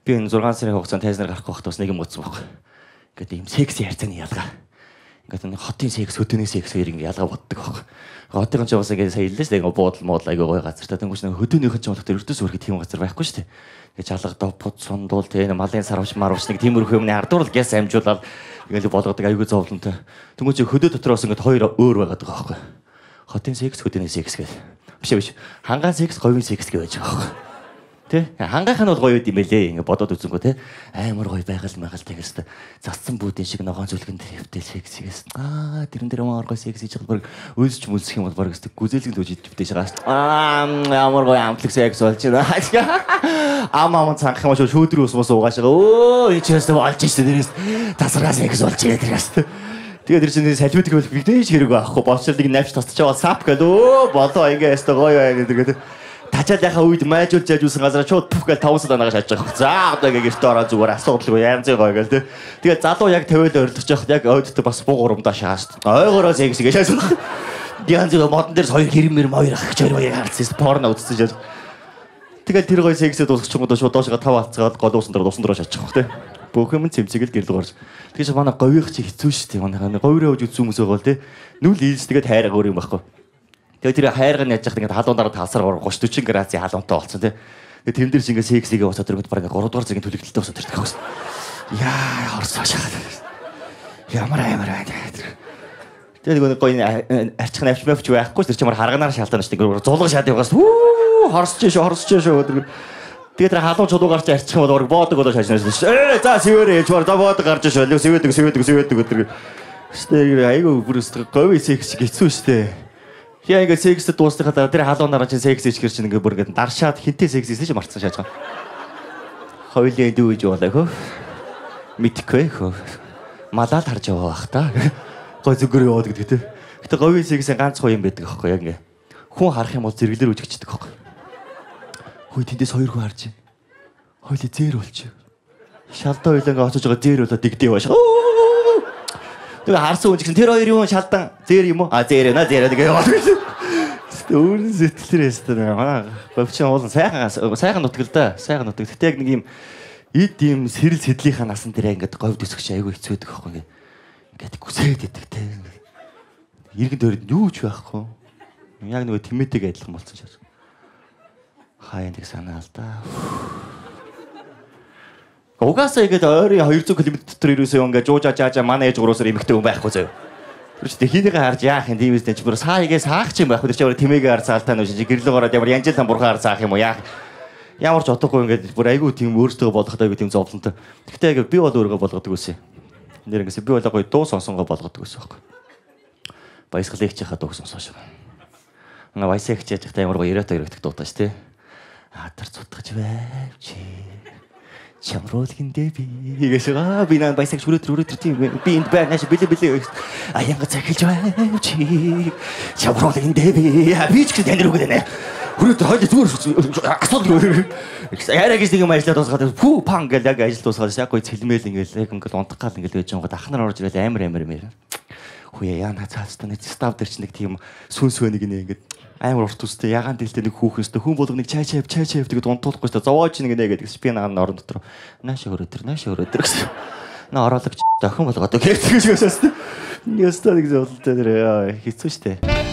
Би энэ 6 сарын хугацаанд тайзнаар гарах байхдаа бас нэг юм утсан байхгүй. Ингээд ийм секси харьцааны ялгаа. Ингээд нэг хотын секс, хөдөөний секс хоёр ингээд ялгаа боддог байхгүй. Хотын ч бас ингээд сая хэллээ шүү дээ. Буудал муудал айгаа гоё газар та тэнгуүч нэг хөдөөнийх нь ч болохтой өртөөс өрхөд тийм газар байхгүй шүү дээ. Ингээд жалга допод сундуул тийм малын сарвч марвч нэг тиймэрхүү юмны ардуур л гэс амжуулаад ингээд болгодог айгүй зовлонтой. Тэнгуүч хөдөө дотроос ингээд хоёр өөр байгаад байгаа байхгүй. Хотын секс, хөдөөний секс гэдэг. Биш. Хангаан секс, говийн секс гэж байж байгаа байхгүй. Тэ хангаах нь бол гоё юм байлээ ингэ бодоод үзэнгөө тэ амар гоё байгаль тэгээс цацсан бүүдийн шиг ногоон зүлгэн дээр хөвтэй секс тэрэн дээр амар гоё секс хийж байгаа баг үйлсч мүлсэх юм бол баг өстө гүзээлгэн дүүж хөвтэй шагаа амар гоё амтлаг секс болж байна ам цанх юм шүү шүүдрийн ус мос угаашаа өө энэ ч ястаа болж штэ дээрээс тасаргаа секс болж тэрээс тэгээд тэр чинь салбит гэвэл биднээс хэрэг байхгүй болцолыг навч тасч байгаа сап гэдэг өө болоо ингэ ястаа гоё байна гэдэг тачаалахаа үед майжуулж яажсэн газараа шууд пүх гэж 5 сар ангаа шааж байгаа. За одоо ингэ гэртээ ороо зүгээр асуудалгүй янзын гоё гэл тэ. Тэгээд залуу яг 50-д орилдож яхад яг ойдтой бас буу урамдаа шааст. Ойгоороо секс гэж шаасан. Янзын модон дээр хоёр хэрмэр хоёр ах гэж хоёр харцсан порно үзсэн шааж. Тэгээд тэр гоё сексэд дуусчихгоо шууд доошоо 5 алцгаад гол усан дээр шаачих واخ тэ. Бүх юм цэмцэгэл гэрэл гарч. Тэгэхээр манай говийнх чи хэцүү шүү дээ. Манай говьроо хож үзсэн хүмүүс байгаа л тэ. Нүл ийс тэгээд хайраа өөр юм байхгүй. Тэгээд тэр хайрыг нь яаж яхад ингээд халуун дараа таасар 30-40 градусын халуунтай болсон тий. Тэгээд тэрэн дээр чинь ингээд сексигээ уцаад өргөд баг 3 дугаар зэргийн төлөвлөлтөд уцаад ирдэг байхгүй. Яа хорсоо шахаад. Ямар байна. Тэгээд нэг гоё арчих навч мөвч байхгүй тэр чимээр харганаар шалтгаан шүү дээ. Зулга шаад явгаас хорсож шүү. Тэгээд тэр халуун чулуу гарч арчих юм бол ураг боодог болоо шаажнаас шүү. За сэвэрээ ячвар за боодог гарч шүү. Сэвэдэг өдөр. Штэ айгу бүрээс говь секс хэцүү шүү дээ. Яа ингэ сексэд дуусныхаа тэр халуунаараа чинь секс хийчихэр чинь ингээ бүр ингээ даршаад хинтээ секс хийсэн чинь марцсан шааж байгаа. Хойлоо дүүж болоо хөө. Мэдхгүй хөө. Малаад харж байгаа бах та. Гой зүгөр яваад гэдэг те. Гэтэ говийн сексийн ганц гоё юм байдаг аахгүй яг ингээ. Хүн харах юм бол зэрэглэр үжигчдэг аахгүй. Хөөе тэндээс хоёр хүн харж байна. Хойлоо зээр болчих. Шалдаа хойлоо ингээ очиж байгаа зээр болоо дигдээ бааш. Тэгээ харсан хүн чинь тэр хоёр юм шалдан зэр юм уу? Зэр тэгээ яваад. Өөрийн сэтгэлээрээс таа. Говьч уул сайхан нутгал да. Сайхан нутаг. Гэтэ яг нэг юм эд юм сэрэл сэдлийнхаа насан дээр ингээд говьд өсгөж айгүй хэцүү байдаг аахгүй ингээд гүсээд идэг те. Иргэн дөрөнд юу ч байхгүй. Яг нөгөө тэмээтэйг адилхан болсон шээ. Хаяа нэг санаа л да. Угаасаа игээд ойрын 200 км дотор ирээсээ ингээд жуужаа жаажаа манай ээж гуруусаар эмхтэй хүн байхгүй зөө. Тэр чинь хийнийгээ харж яах юм дивээс тань ч бүр сааигээ саах ч юм байхгүй. Тэр чинь тэмээгээ харж цаалтаа нүш гэрлээ гараад ямар янжил бурхан харж саах юм уу яах. Ямар ч одоогүй ингээд бүр айгүй тийм өөртөө болгоход айгүй тийм зовлонтой. Гэхдээ яг би бол өөрийгөө болгодог байсан. Нэр ингэсэн би бол гоё дуу сонсонгоо болгодог байсан байхгүй. Баясгалыгч хаа дуу сонсоош. Манай баясагч яаж та ямар гоё яриатай өрөвдөх дуутаач тий. Атар цутгаж байвчи. Чамруулгиндээ би хийгээсээ би наа баясагч өрөөдөр тийм би энд байна ши бэлээ аянга захилж байвчи. Чамруулгиндээ би ч гэсэн тань рүү гэнэ. Хүрээд хойлоо зүгээр асуудал яриаг нэг юм ажиллаад дуусгаад пүү пан гэл яг ажил дуусгаад яг гоё цэлмэл ингээл яг ингээл унтах гал ингээл байж байгаа дахнаар орж ирэл амар юм. Хүүе яана цаастаа нэг став дээр ч нэг тийм сүнс өнийг ингээд амар урт үстэй ягаан дэлтэй нэг хүүхэстэй хүн болго нэг чай тэгээд унтуулахгүй шүү дээ. Зовооч нэг гэдэг би наан орон дотор наашаа өрөөдөр гэсэн. На ороолагч охин болгоод гэж хэлсэн. Ястаа нэг зовлонтой тэр хэцүү шүү дээ.